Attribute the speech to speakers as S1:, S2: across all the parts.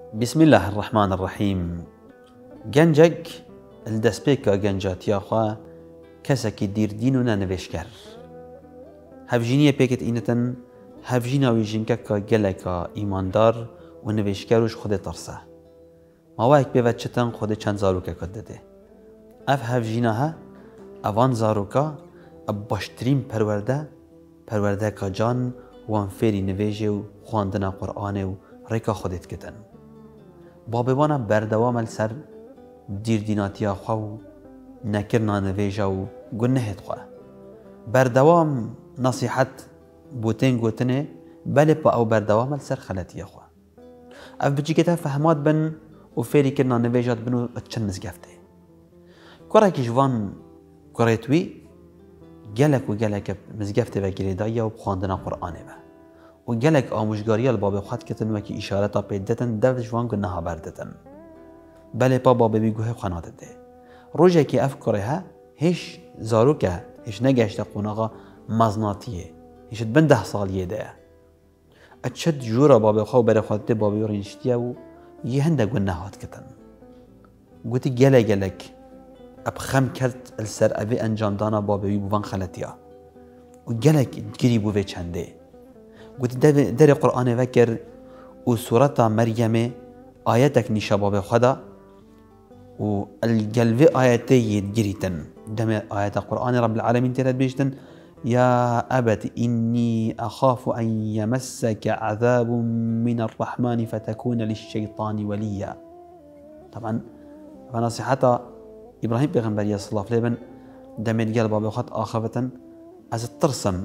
S1: بسم الله الرحمن الرحيم. گنجک الدسپیکا گنجاتیا خوا کسکی دیر دینونا نوشکر. هفجینیه پیکت اینتن هفجینا ویجینکا که گلکا ایماندار و نوشکروش خود ترسه. مواهک بیوت چتن خود چند زاروکا کد داده. اف هفجینا ها اوان زاروکا باشترین پرورده که جان وان فیری نویجه و خواندن قرآن و ریکا خودت کتن. بابوانا بردوام السر دیر دیناتیا خواو نکرنا نویجه و گنهت خواه. بردوام نصیحت بوتین گوتنه بله پا او بردوام السر خلطیا خواه. اف بچی که فهمات بن و فیری کرنا نویجات بنو چن مزگفته. کره که جوان کرهتوی گلک و گلک مزگفته و گریدایا و خواندن قرآنه و گلک آموزگاری الباب خود کتن و که اشارتا پیدتن دو جوان گناها بردتن. بله پا بابی بیگوه خاناده ده. روژه که افکاره ها هیچ زاروکه هیچ نگشت قوناغا مزناتیه. هیچ بند 10 سالیه ده. اتشد جورا بابی خواه بره خودته بابی رینشتیه و یه هنده گناهات کتن. گوتی گلک اب خم کرد السر اوی انجام دانا بابی بوان خلطیا. و گلک گری بوه چنده. قلت در قرآن وكر وسورة مريم آياتك نشابة خدا والقلب آياتي جريتن دم آيات القرآن رب العالمين تلات بيجتن يا أبت إني أخاف أن يمسك عذاب من الرحمن فتكون للشيطان وليا. طبعا فنصيحة إبراهيم بيغنبري صلى الله عليه وسلم دم القلب بخط آخرة از الترسم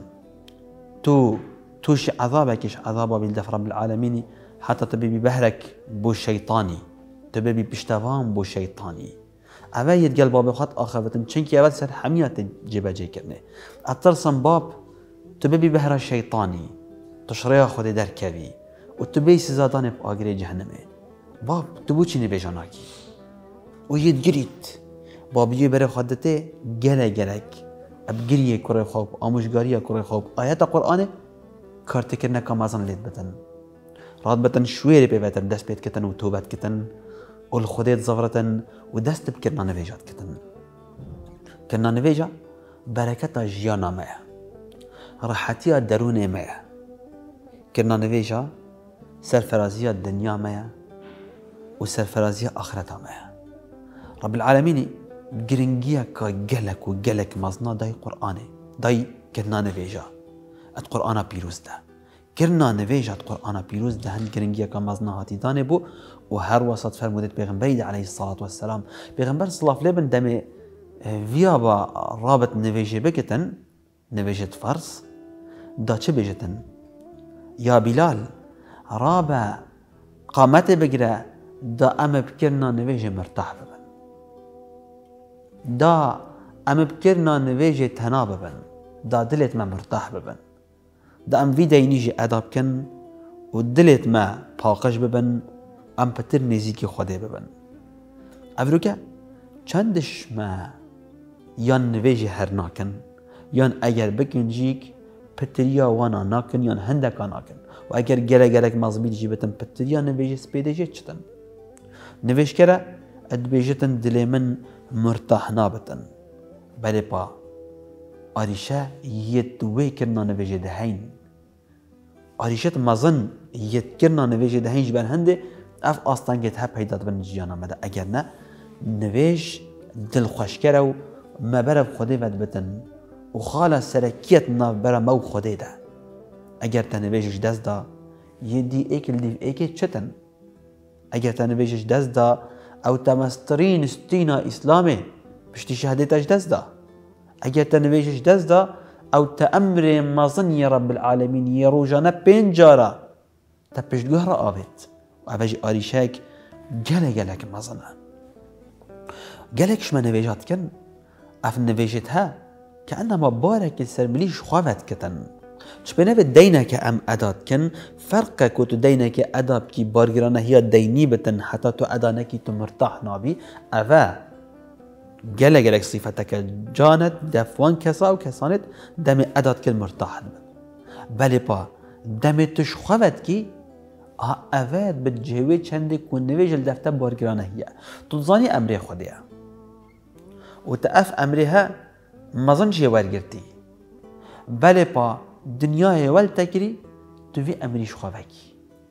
S1: توش عذابكش عذابه بالدف رب العالمين حتى تبي بهرك بو شيطاني تبي بشتوان بو شيطاني أبيت قلب باب خط آخرتن چنكي أول سر حميات جبا جي كرنه الترسم باب تبي بهر الشيطاني تشريع خود در كبي وتبي سزادان بآجر جهنمه باب تبو چيني بجاناكي ويتجريت باب يبره خدته جلك ابجريه كره خوب آموزگاريه كره خوب آيات القرآن کارت کرنه کامازن لید بتن راد بتن شویری پیوتر دست بید کتن و توبت کتن و الخودیت زفرتن و دست بکرنا نویجات کتن کرنا نویجا برکتا جیانا میا راحتیا درون میا کرنا نویجا سرفرازیا دنیا میا و سرفرازیا آخرتا میا رب العالمين گرنگیا که گلک مزنا دای قرآنه دای کرنا نویجا القرآن بيروز ده كرنا نويجة القرآن بيروز ده هند كرنجيا كمازنا هاتي داني بو وهر وسط فرمودت بيغنبري عليه الصلاة والسلام بيغنبر صلى الله عليه وسلم دمي فيا با رابط نويجة بكتن نويجة فرس دا چه بجتن يا بلال رابع قامت بقرأ دا أم بكرنا نويجة مرتاح ببن دا أم بكرنا نويجة تنا ببن دا دلت ما مرتاح ببن دا ام ویدای نیجی اداب کن و دلت ما پاقش ببن ام پتر نزیکی خوده ببن افرو که چندش ما یان نویجی هر ناکن یان اگر بکنجیک پتریا وانا ناکن یان هندکا ناکن و اگر گلک مزبید جیبتن پتریا نویجی سپیده جیت چتن نویج کرا ادبیجتن دل من مرتاح نابتن بله با آریشه یتوی کرنا نویجه دهین آریشت مزن یت کرنا نویجه دهین جبر هنده اف آستانگت ها پیدا بن جیانا مده اگر نه نویج دل خوشکره و مبرب خوده ود بتن و خاله سرکیت ناف برا مو خوده ده اگر تا نویجش دست دا یه دی ایکل دیف ایکل چتن اگر تا نویجش دست دا او تمسترین استینا اسلامه پشتی شهادتش دست دا اگر تنویجش دست دا او تأمر مازن یا رب العالمین یا روزانه 5 جارا تپش گوه را آبید و اوجی آریشک گلک مازنه گلکش ما نویجات کن اف نویجت ها که انما بارک سرملیش خواهد کتن چه بنابه دینه که ام اداد کن فرق که تو دینه که اداب کی بارگرانه هیا دینی بتن حتی تو ادانه کی تو مرتاح نابی اوه گلک صفتك جانت دفوان كسا و كسانت دم اداد كل مرتاح بله با دم تش خوت کی اوید بجهوی چندی که نویج الدفته بارگرانه هیه تو زانی امری خودیه و تأف امریها مزن چیه ورگرتی بله پا دنیای ول تکری تو وی امریش خواهی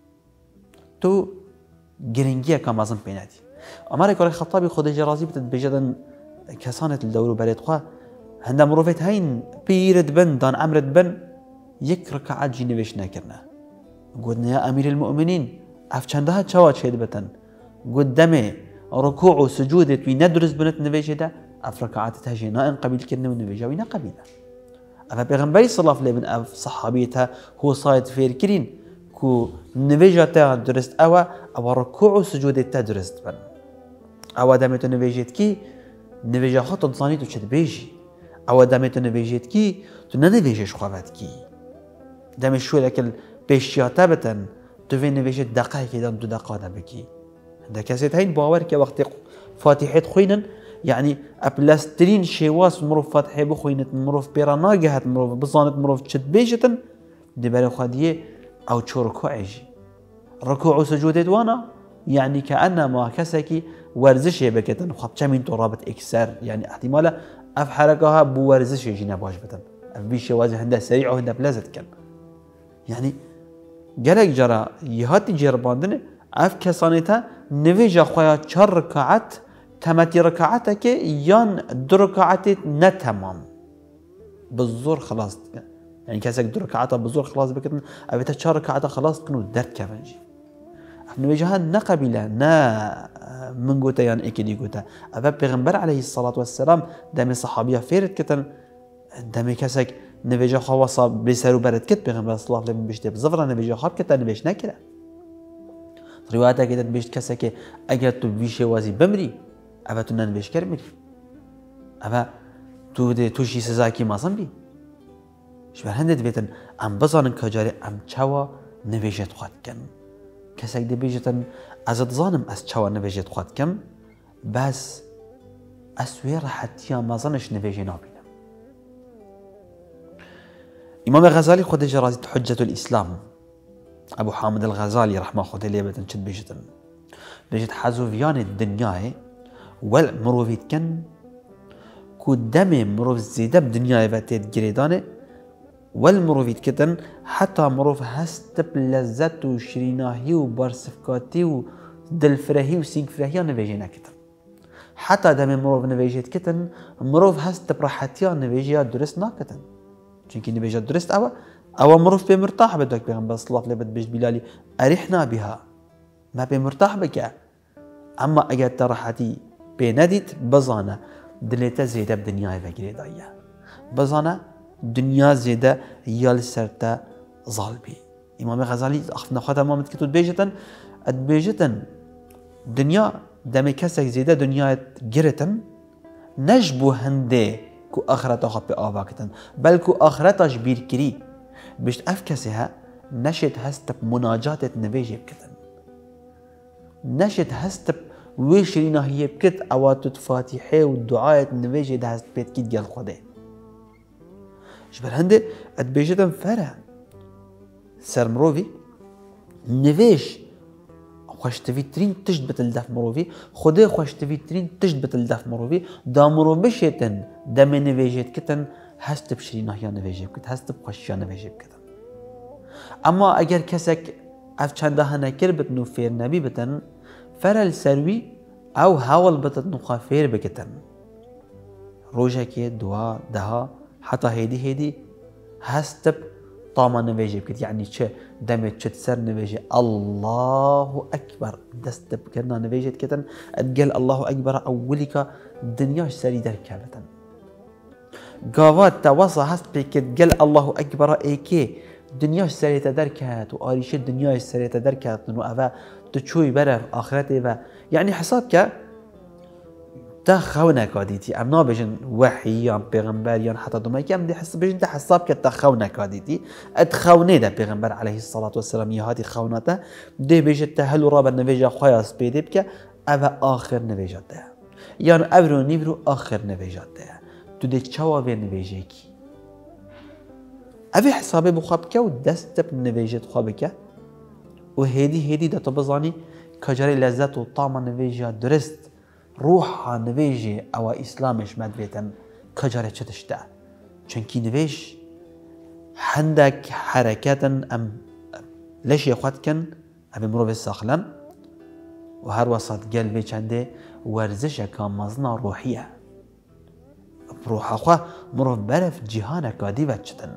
S1: تو گرنگیه که مزن پیندی امر کار خطابی خود جرازی بتد بجدن کسانت الدور و برید خواه هنده مروفت هین پیرد بن دان امرد بن یک رکعت جی نویش نکرنه قلنا يا أمير المؤمنين أفشندها تشوا شهد بتن قدامي ركوع وسجود توي ندرس بنت نبيجة ده أفركعات تهجي نائن قبيل كنا ونبيجة وينا قبيلة أفا بيغنبري صلى الله عليه وسلم أف صحابيتها هو صايد فير كرين كو نبيجة تا درست أو ركوع وسجود تا درست بن أو دامتو نبيجة كي نبيجة خاطر تصاني تو شد بيجي أو دامتو نبيجة كي تو ننبيجة شخوات كي دام شو لكن پیشیاته بتن تو وی نویشه دقیقی که دو دقیقه بکی ده کسی هین باور که وقتی فاتحه خوینن یعنی ابلسترین شواس مروف فاتحه بخوینت مروف پیراناگهت مروف بزانت مروف چت بیجتن دی برای خودیه او چو رکوعیجی رکوع و سجودت وانا يعني كأنما كسكي ورزش بكتن خب چمين تو رابط اكسر يعني احتمالا اف حركها بو ورزش يجينا باش بتن اف بيش وازن هنده سريع وهنده بلازت كن يعني جلك جرا يهاتي جرباندن اف كسانيتا نويجا خويا 4 ركعات تمتي ركعاتك يان 2 ركعات نتمام بالزور خلاص يعني كاسك 2 ركعات بالزور خلاص بكتن ابيتا 4 ركعات خلاص كنو درت كفنجي نويجها نقبله نا من قوتا يعني اكيد قوتا ابا پیغمبر عليه الصلاه والسلام دم صحابيه فيرت كتن دم كاسك نویجا خواصا بسرو برد کت پیغمبر صلی الله علیه و بیشتر زفر نویجا خواب کت نویش نکره روایت که بیشت کسی که اگر تو بیشه وازی بمری اما تو ننویش کر میری اما تو ده توشی سزا کی مازن بی شبه هندت بیتن ام بزانن کجاری ام چوا نویجت خواهد کن کسی که بیشتن از اتزانم از چوا نویجت خواهد کن بس اسوی راحتی مازنش نویجی نابی إمام الغزالي خود جرازي حجة الإسلام أبو حامد الغزالي رحمه خود ليه بدن شد بيجتن بيجت حزوفيان الدنيا والمروفيت كن كو دم مروف زيادة بدنيا باتيت جريدانه والمروفيت كتن حتى مروف هست بلذت وشريناهي وبارسفكاتي ودلفرهي وسينكفرهي نفيجينا كتن حتى دم مروف نفيجيت كتن مروف هست براحتيا نفيجيا درس ناكتن چونكي نبيجا درست أو مروف بمرتاح بدك بيغمبر صلى الله عليه وسلم بيج بلالي أريحنا بها ما بمرتاح بك أما أجد راحتي بنديت بزانا دليتا زيادة بدنيا فكري ضايا بزانا دنيا زيادة يال سرتا ظالبي إمام الغزالي أخفنا خاطر ما متكتو بيجتن بيجتن دنيا دمي كسك زيادة دنيا جرتن نجبو هندي كو آخرتا خب آواكتن بل كو آخرتاش بير كري بشت أفكسها نشت هستب مناجات نبيجي بكتن نشت هستب ويشرينا هي بكت أواتت فاتحة والدعاء نبيجي ده هست بيت كيد جال خده شبر هنده اتبيجتن فرع سرمروفي نبيش خوشتوی ترین تشت بتل دف مروفی خدا خوشتوی ترین تشت بتل دف مروفی دامرو بشیتن دم نویجت کتن هست بشری نهیا نویجت کت هست بخوشیا نویجت کتن اما اگر کسک اف چنده هنکر بتنو فیر نبی بتن فرل سروی او حاول بتنو خافیر بکتن روجه که دعا دها حتی هیدی هست طاما نویجه بکت یعنی چه دمت چه سر نویجه الله أكبر دست بكرنا نویجه کتن ادقل الله أكبر أولي که دنیاش سری در کبتن قاوات توصى هست بكت قل الله أكبر ايكي دنیاش سری در کت و آریش دنیاش سری در کت و اوه تچوی بره آخرته و یعنی حساب که تخونك وديتي ام نابجن وحي ام پیغمبر یا حتی دمای ام دي حس بجن ده حساب که تخونك وديتي ادخونه ده پیغمبر عليه الصلاه والسلام يهاتي خونته ده بيجت هل راب النبيجه خياس بيدب که او آخر نبيجت ده يعني ابرو نيبرو آخر نبيجت ده تو ده چوا به نبيجه کی اوی حساب بخواب که و دست نبيجت خواب که و هیدی دا تو بزانی کجاری لذت و طعم نویجه درست روح نویجه او اسلامش مدویتن کجاری چه تشته چونکی نویج هندك حركات ام ليش يخوات كن ابي مروف الساخلم وهر وسط قلبي چنده ورزش كامزنا روحية بروح اخوا مروف برف جهانا كادي وچتن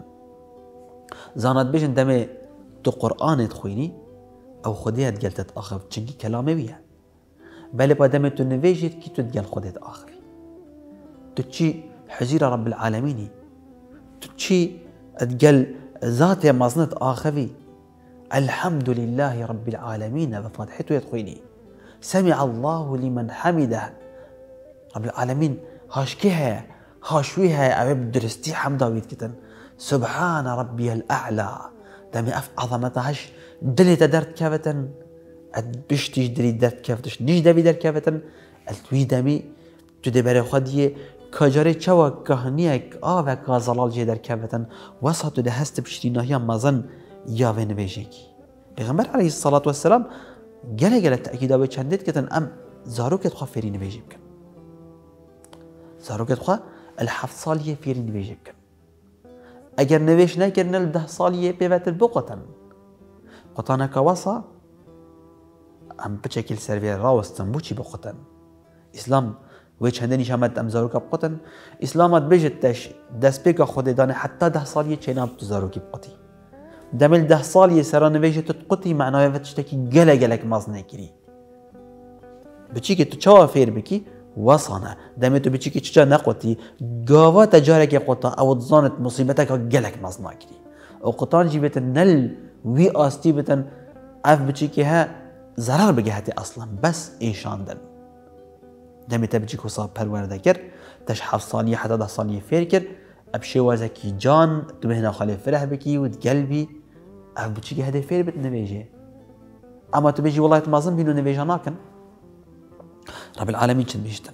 S1: زانت بيجن دمي تو قرآن تخويني او خوديها تقلتت اخف چنكي كلامي بيه بل با دمي تو نويجت كي تو تقل خودت اخفي تو چي حزير رب العالمين تو چي تقل ذات مزنت آخفي الحمد لله رب العالمين بفاتحته يدخيني سمع الله لمن حمده رب العالمين هاشكيها هاشويها أبي بدرستي حمدا ويتكتن سبحان ربي الأعلى دمي أف عظمتهاش دلي تدرت كافتن بشتيش دلي درت كافتش نيش دبي در كافتن التوي دمي تدبر خديه کجاری چوا کهنیک آب کازلال جه در کفتن وسط ده هست بشتیناهی مزن یا و نویجگی پیغمبر علیه الصلاة والسلام گله تأکید آب چندید کتن ام زاروکت خواه فیری نویجی بکن زاروکت خواه 7 سالیه فیری نویجی بکن اگر نویش نکرن 10 سالیه پیوت بقتن قطانک وصا ام بچکل سرویر راوستن بوچی بقتن اسلام و چندین شامت ام زاروک بقتن اسلامت بجتش دست بک خود دانه حتی 10 سالیه چناب تو زاروکی بقتی دمل 10 سالیه سران ویژه تقطی معنای فتشتکی گلک مازنه کری بچی که تو چوا فیر بکی وصانه دم تو بچی که چجا نقطی گاوا تجاره که قطع او ظانت مصیبتک گلک مازنه کری او قطعان جی بتن نل وی آستی بتن اف بچی که ها ضرر بگهتی اصلا بس ایشاندن دمی تبجی که صاحب پرورده کرد تش 7 سالیه حتی 10 سالیه فیر کرد ابشی وزکی جان تو بهنا خالی فرح بکی و قلبی اف بچی که هده فیر بت نویجه اما تو بجی والله تمازن بینو نویجه ناکن رب العالمين چند بيشتن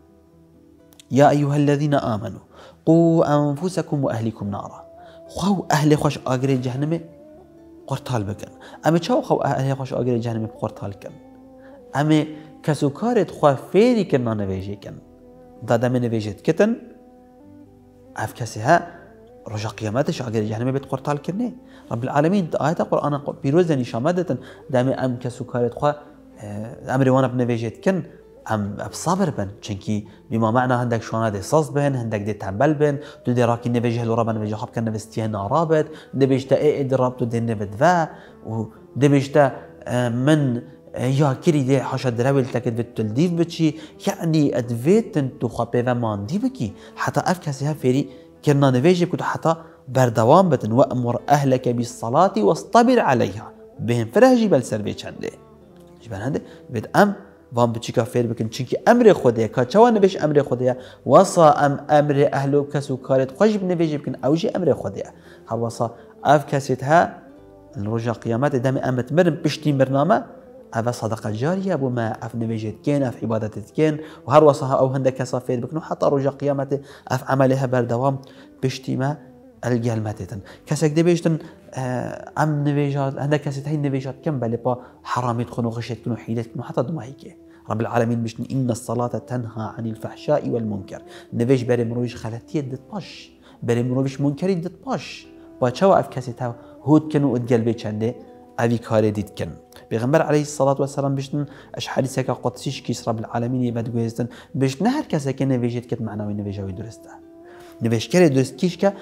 S1: يا أيها الذين آمنوا قوا أنفسكم وأهلكم نارا خو أهل خوش آقري جهنم قرطال بكن أما چاو خو أهل خوش آقري جهنم قرطال كن أما كسو كارت خو فيري كنا نويجي كن دادا من نويجت كتن أف كسيها رجع قيامتش آقري جهنم بيت قرطال كنه رب العالمين آيات القرآن بيروزني شامدة دام أم كسو كارت خو أمر وانا بنويجت كن ام بصبر بن چنكي بما معنى هندك شوانا دي صص بن هندك دي تنبل بن دو دي راكي نويجه لورا بن نويجه خاب كان نفستيه نارابت دبيشتا اي دراب تو دي نفد فا و دبيشتا من يا كري دي حاشا دراويل تاكد بتلديف بتشي يعني ادفيتن تو خابي فمان دي بكي حتى اف كاسيها فيري كرنا نويجه كنتو حتى بردوام بتن وامر اهلك بالصلاة واصطبر عليها بهم فرهجي بل سربي چنده جبان هنده بيت ام وام بچی که فیر بکن چونکی امر خوده که چوان نبیش امر خوده وصا امر اهلو کسو کارت خوش بنویج بکن اوجی امر خوده ها وصا اف کسیت ها رجع قیامت دم امت مرن بشتین برنامه اف صدقه جاریه بو ما اف نویجت کن اف عبادتت کن و هر وصا او هنده کسا فیر بکن حتی رجع قیامت اف عملها بردوام بشتی ما الجلمتتن كسك دبيجتن ام نويجات هنده كسيت هاي نويجات كم بل با حرامي تكونوا غشيت تكونوا حيلت تكونوا حتى دماهيك رب العالمين بيشن إن الصلاة تنهى عن الفحشاء والمنكر نويج بري مرويش خلاتيه دتباش بري مرويش منكري دتباش با چوا اف كسيت هود كنو اتقلبي چنده اوي كاري ديت كن پیغمبر عليه الصلاة والسلام بيشن اش حديثك قدسيش كيس رب العالمين يباد گويزتن بيشن هر كسك نويجت كت معناوي نويجاوي درسته نوشکر درست کیش که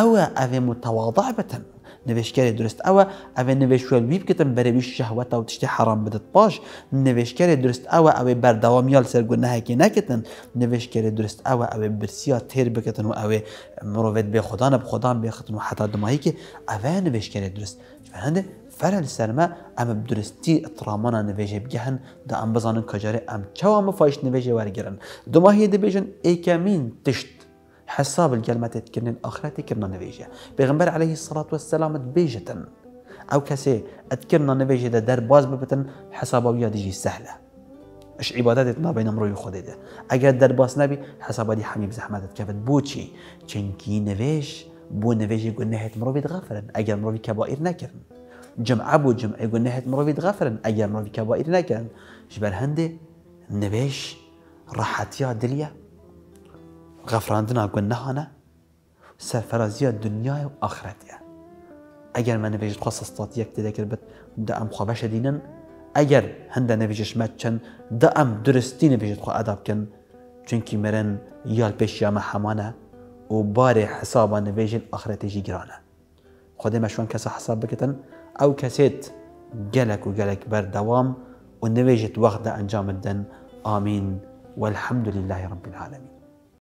S1: او متواضع بتن نوشکر درست او نوشول ویب کتن برای شهوت و تشتی حرام بدت باش نوشکر درست او بردوامیال سرگونه که نکتن نوشکر درست او برسیا تیر بکتن و او مروت به خدا بختن و حتی دمایی که او نوشکر درست فهنده فرل سرما ام بدرستی اطرامانا نویجه بگهن دا ام بزانن کجاره ام چوا مفایش نویجه ورگرن دمایی ده بیجن ایکامین تشت حساب الكلمة تكرن آخرتي كرنا نبيجة بيغمبر عليه الصلاة والسلام تبيجة أو كسي أتكرنا نبيجة ده در باز ببتن حسابه ويا ديجي سهلة إيش عباداتنا بين مروي خده ده أجر در باز نبي حسابه دي حميب زحمتت كفت بوشي چنكي نبيج بو نبيجة يقول نهاية مروي تغفرن أجر مروي كبائر نكرن جمعة بو جمعة يقول نهت مروفيد غفرن أجر مروفي كبائر نكن جبر هندي نبيش راحتيا دليا غفراندنا قول نهانا سرفرازيا دنيا وآخرتيا أجر ما نبيش تخصص طاتيك تذكر بت دأم خبش دينن أجر هند نبيش ماتشن دأم درستي نبيش تخو أداب كن چونكي مرن يال بيش يا محمانا وباري حسابا نبيش الآخرة جيجرانا خده مشوان كسا حساب بكتن أو كسيت جلك وجلك بردوام ونبيجت وقت أنجام الدن آمين والحمد لله رب العالمين.